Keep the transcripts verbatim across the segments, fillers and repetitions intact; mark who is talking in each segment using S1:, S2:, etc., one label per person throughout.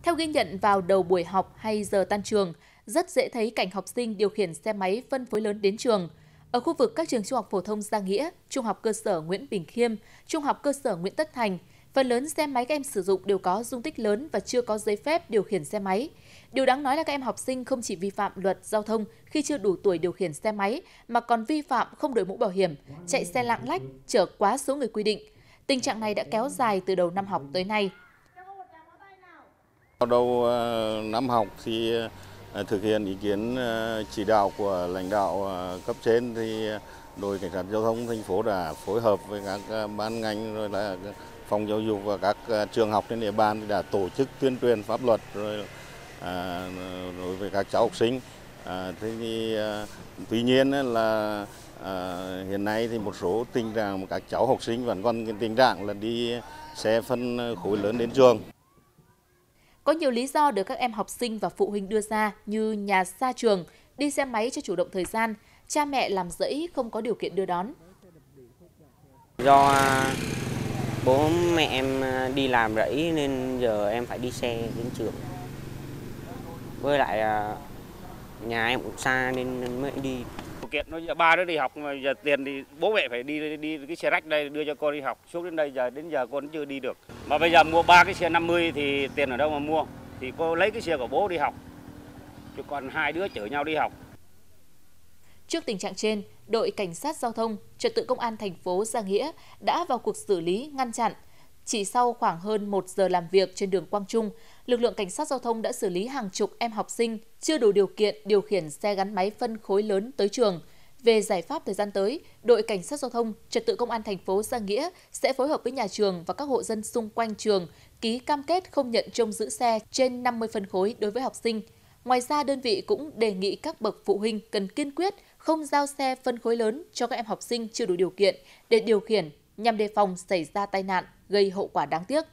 S1: Theo ghi nhận vào đầu buổi học hay giờ tan trường, rất dễ thấy cảnh học sinh điều khiển xe máy phân phối lớn đến trường. Ở khu vực các trường trung học phổ thông Gia Nghĩa, trung học cơ sở Nguyễn Bình Khiêm, trung học cơ sở Nguyễn Tất Thành, phần lớn xe máy các em sử dụng đều có dung tích lớn và chưa có giấy phép điều khiển xe máy. Điều đáng nói là các em học sinh không chỉ vi phạm luật giao thông khi chưa đủ tuổi điều khiển xe máy, mà còn vi phạm không đội mũ bảo hiểm, chạy xe lạng lách, chở quá số người quy định. Tình trạng này đã kéo dài từ đầu năm học tới nay.
S2: Vào đầu năm học thì thực hiện ý kiến chỉ đạo của lãnh đạo cấp trên thì đội cảnh sát giao thông thành phố đã phối hợp với các ban ngành rồi là phòng giáo dục và các trường học trên địa bàn đã tổ chức tuyên truyền pháp luật rồi à, đối với các cháu học sinh. À, thế thì à, tuy nhiên là à, hiện nay thì một số tình trạng các cháu học sinh vẫn còn tình trạng là đi xe phân khối lớn đến trường.
S1: Có nhiều lý do được các em học sinh và phụ huynh đưa ra như nhà xa trường, đi xe máy cho chủ động thời gian, cha mẹ làm rẫy không có điều kiện đưa đón.
S3: Do bố mẹ em đi làm rẫy nên giờ em phải đi xe đến trường. Với lại nhà em cũng xa nên mới đi.
S4: Điều kiện nó giờ ba đứa đi học mà giờ tiền thì bố mẹ phải đi đi cái xe rách đây đưa cho con đi học, xuống đến đây giờ đến giờ con chưa đi được. Mà bây giờ mua ba cái xe năm mươi thì tiền ở đâu mà mua? Thì cô lấy cái xe của bố đi học. Chứ còn hai đứa chở nhau đi học.
S1: Trước tình trạng trên, đội cảnh sát giao thông, trật tự công an thành phố Gia Nghĩa đã vào cuộc xử lý ngăn chặn. Chỉ sau khoảng hơn một giờ làm việc trên đường Quang Trung, lực lượng cảnh sát giao thông đã xử lý hàng chục em học sinh chưa đủ điều kiện điều khiển xe gắn máy phân khối lớn tới trường. Về giải pháp thời gian tới, đội cảnh sát giao thông, trật tự công an thành phố Gia Nghĩa sẽ phối hợp với nhà trường và các hộ dân xung quanh trường ký cam kết không nhận trông giữ xe trên năm mươi phân khối đối với học sinh. Ngoài ra, đơn vị cũng đề nghị các bậc phụ huynh cần kiên quyết không giao xe phân khối lớn cho các em học sinh chưa đủ điều kiện để điều khiển nhằm đề phòng xảy ra tai nạn gây hậu quả đáng tiếc.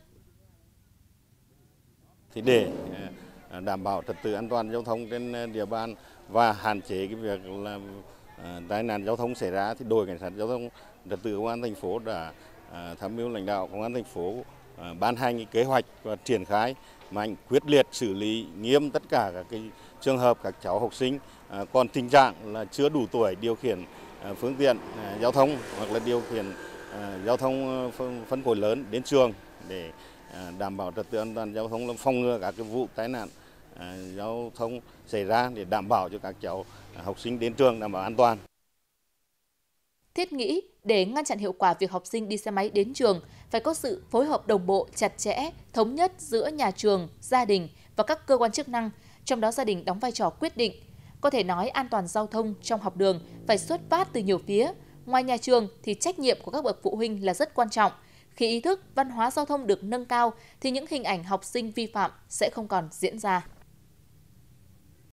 S2: Thì để đảm bảo trật tự an toàn giao thông trên địa bàn và hạn chế cái việc là tai nạn giao thông xảy ra, thì đội cảnh sát giao thông trật tự công an thành phố đã tham mưu lãnh đạo công an thành phố ban hành kế hoạch và triển khai mạnh quyết liệt xử lý nghiêm tất cả các cái trường hợp các cháu học sinh còn tình trạng là chưa đủ tuổi điều khiển phương tiện giao thông hoặc là điều khiển giao thông phân khối lớn đến trường để đảm bảo trật tự an toàn giao thông, phòng ngừa các cái vụ tai nạn giao thông xảy ra để đảm bảo cho các cháu học sinh đến trường đảm bảo an toàn.
S1: Thiết nghĩ để ngăn chặn hiệu quả việc học sinh đi xe máy đến trường phải có sự phối hợp đồng bộ, chặt chẽ, thống nhất giữa nhà trường, gia đình và các cơ quan chức năng, trong đó gia đình đóng vai trò quyết định. Có thể nói an toàn giao thông trong học đường phải xuất phát từ nhiều phía. Ngoài nhà trường thì trách nhiệm của các bậc phụ huynh là rất quan trọng. Khi ý thức, văn hóa giao thông được nâng cao thì những hình ảnh học sinh vi phạm sẽ không còn diễn ra.